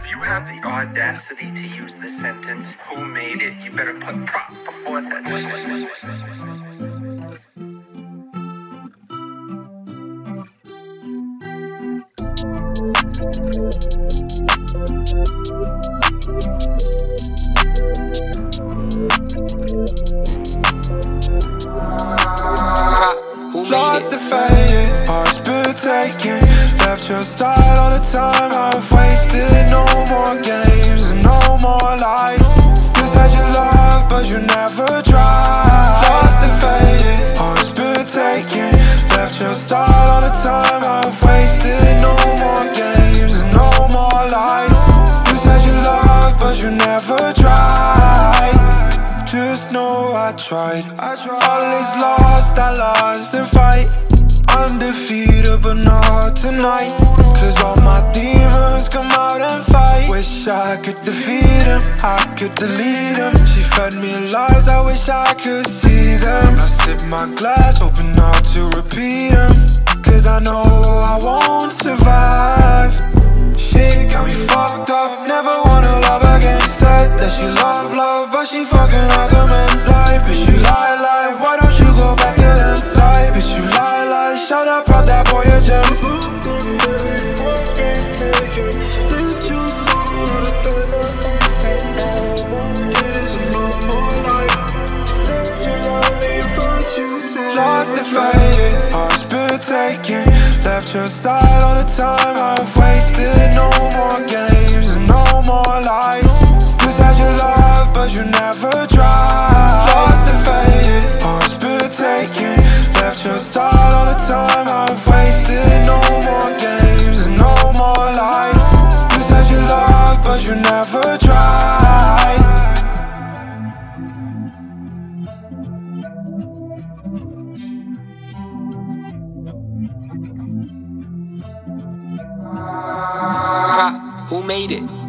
you have the audacity to use the sentence, "Who made it?" you better put prop before that sentence. Lost defeated, heart's been taken. Left your side all the time, I've wasted. No more games and no more lies. You said you love, but you never tried. Lost defeated, heart's been taken. Left your side all the time, I've wasted. No more games and no more lies. You said you love, but you never tried. Just know I tried. All is lost, I lost the fight. Undefeated, but not tonight. Cause all my demons come out and fight. Wish I could defeat them, I could delete them. She fed me lies, I wish I could see them. I sip my glass, hoping not to repeat them. Cause I know I won't survive. Shit got me fucked up, never wanna love again. Said that she love, but she fucking other men. Lie, bitch, you lie, why don't you go back to them? Lie, bitch, you lie, shut up, pop that boy a gem. Lost defeated, heart's been taken. Left your side all the time, I've wasted. No more games and no more lies. You said you love, but you never tried. Lost defeated, heart's been taken. Left your side all the time, I've wasted. No more games and no more lies. You said you love, but you never tried. Who made it?